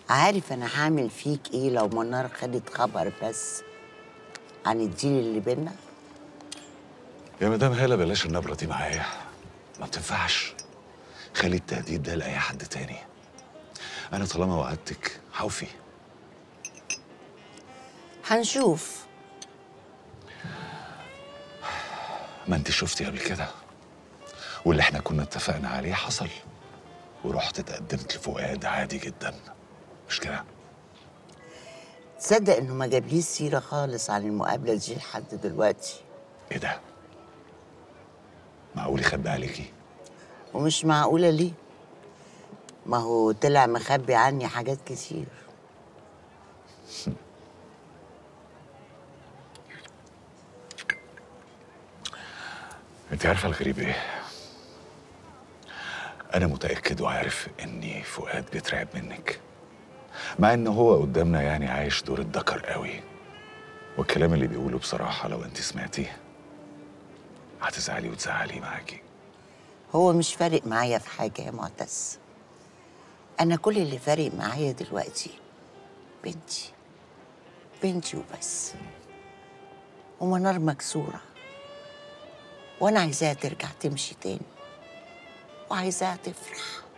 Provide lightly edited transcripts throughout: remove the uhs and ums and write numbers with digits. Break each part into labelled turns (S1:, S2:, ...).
S1: عارف انا هعمل فيك ايه لو منار خدت خبر بس عن الديل اللي بينا؟
S2: يا مدام هالة بلاش النبرة دي معايا، ما بتنفعش. خلي التهديد ده لأي حد تاني. أنا طالما وعدتك هوفي.
S1: هنشوف.
S2: ما انت شفتي قبل كده، واللي احنا كنا اتفقنا عليه حصل، ورحت اتقدمت لفؤاد عادي جدا، مش كده؟
S1: تصدق انه ما جابليش سيره خالص عن المقابله دي لحد دلوقتي؟
S2: ايه ده؟ معقول يخبي عليكي؟
S1: ومش معقوله ليه؟ ما هو طلع مخبي عني حاجات كتير.
S2: انت عارفه الغريب ايه؟ انا متاكد وعارف اني فؤاد بيترعب منك، مع ان هو قدامنا يعني عايش دور الذكر قوي، والكلام اللي بيقوله بصراحه لو انت سمعتيه هتزعلي وتزعلي معاكي.
S1: هو مش فارق معايا في حاجه يا معتز. انا كل اللي فارق معايا دلوقتي بنتي، بنتي وبس. ومنار مكسوره، وانا عايزاها ترجع تمشي تاني، وعايزاها تفرح.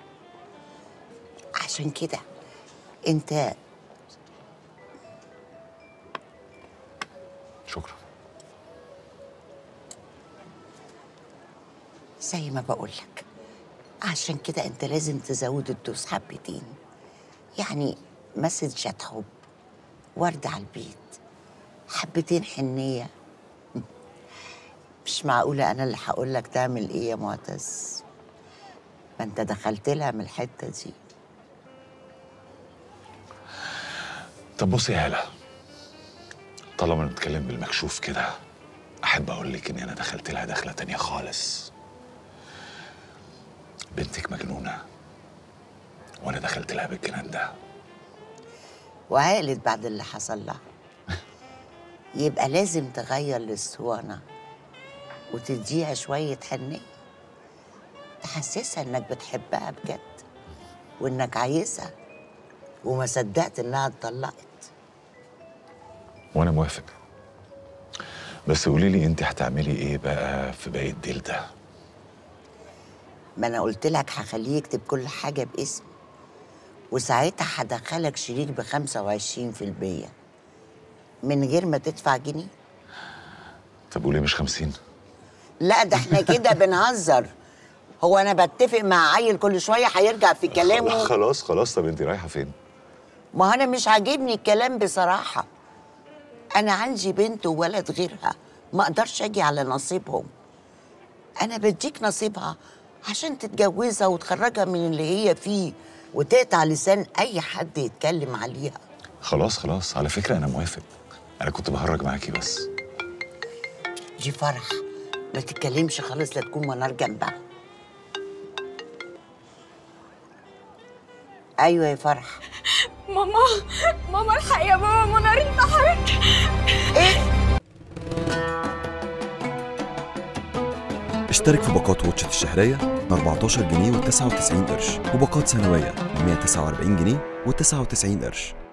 S1: عشان كده انت
S2: شكرا.
S1: زي ما بقولك، عشان كده انت لازم تزود الدوس حبتين. يعني مسجات حب، ورد على البيت، حبتين حنية. مش معقولة أنا اللي هقولك تعمل إيه يا معتز. ما أنت دخلت لها من الحتة دي.
S2: طب بصي يا هالة، طالما نتكلم بالمكشوف كده، احب اقول لك اني انا دخلت لها دخله تانية خالص. بنتك مجنونه، وانا دخلت لها بالجنان ده.
S1: وعقلت بعد اللي حصل لها. يبقى لازم تغير الاسطوانة وتديها شوية حنية، تحسسها إنك بتحبها بجد، وإنك عايزها، وما صدقت إنها اتطلقت.
S2: وانا موافق، بس قولي لي انت هتعملي ايه بقى في باقي الديل ده؟
S1: ما أنا قلت لك هخليه يكتب كل حاجة باسم، وساعتها هدخلك شريك ب25% من غير ما تدفع جنيه.
S2: طب قولي مش 50؟
S1: لا ده احنا كده بنهزر. هو أنا بتفق مع عيل كل شوية هيرجع في كلامه؟
S2: خلاص خلاص، طب انت رايحه فين؟
S1: ما أنا مش عاجبني الكلام بصراحة. أنا عندي بنت وولد غيرها، ما أقدرش أجي على نصيبهم. أنا بديك نصيبها عشان تتجوزها وتخرجها من اللي هي فيه، وتقطع لسان أي حد يتكلم عليها.
S2: خلاص خلاص، على فكره انا موافق، انا كنت بهرج معاكي بس.
S1: دي فرح، ما تتكلمش خالص، لا تكون منار جنبها. أيوة يا فرح.
S3: ماما الحق يا ماما، منار انتحرت.
S1: إيه؟
S4: اشترك في باقات واتشت الشهرية ب 14 جنيه و99 قرش، وباقات سنوية ب 149 جنيه و99 قرش.